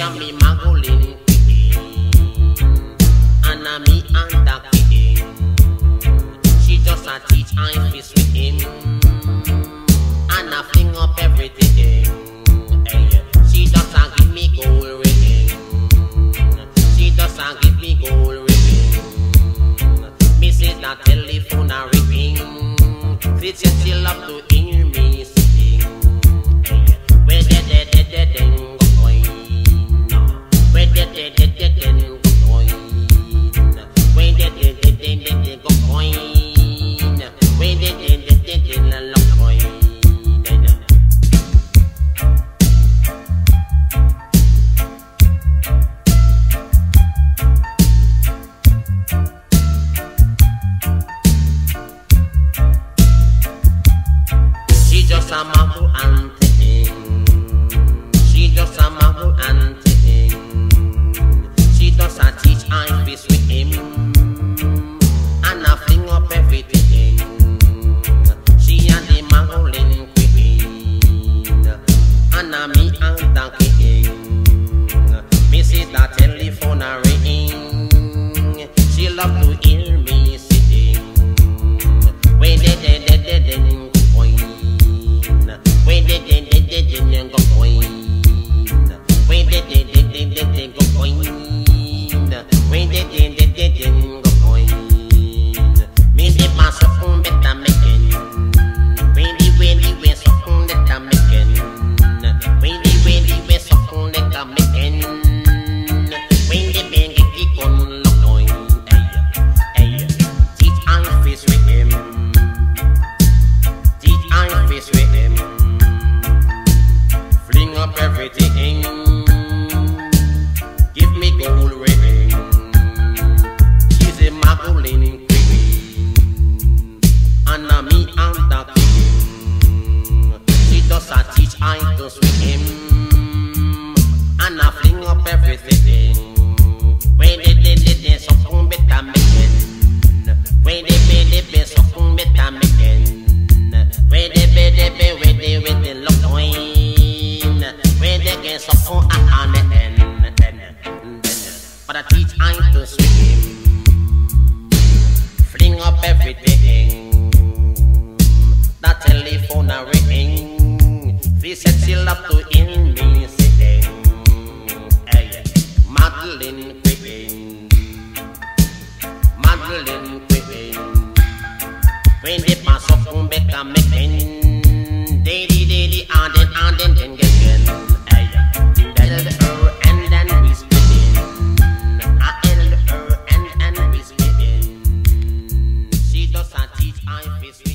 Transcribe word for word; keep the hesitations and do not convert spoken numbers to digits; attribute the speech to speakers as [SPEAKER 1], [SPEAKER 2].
[SPEAKER 1] and me magolin and a me and the king. She just a teach I fist with him and a fling up everything. Hey, she just a give me gold ring. She just a give me gold ring. Me say that telephone a ringing. Fits you still up to hear me sing. Hey, where the the the the the go going? Where the the the the the go going? Where the the the the the go going? Where the the the the the look going? She just a mago and thing. She just a mago and thing. She just a teach I fist with him and a fling up everything. She and the magolin queen and a me and the king. Me see that telephone a ring. She love to hear me sing. When they they they they they when they did they did they go going. When they did they did they go going. When they did they did they go going. Me they pass up on better making. When they when they when so on that making. When they when they when so on that making. When they bang it keep on going. Hey, hey, teach I face with him. Teach I face with him. Up everything, give me gold ring. She's a magolin queen, and a me and the king. She does a teach I to swim, and I fling up everything. When they did they so come better making. When they pay they pay so come better making. When they pay they pay when they when they look going. When they get so far on the end, but I teach I to swim, fling up everything. That telephone a ring, we said she love to hear me sing. Hey, Madeline Queen, Madeline Queen. When they pass up on back and making, daddy daddy and then and then then get in. E R L and then we split in. E R L and then we split in. She does not teach I face.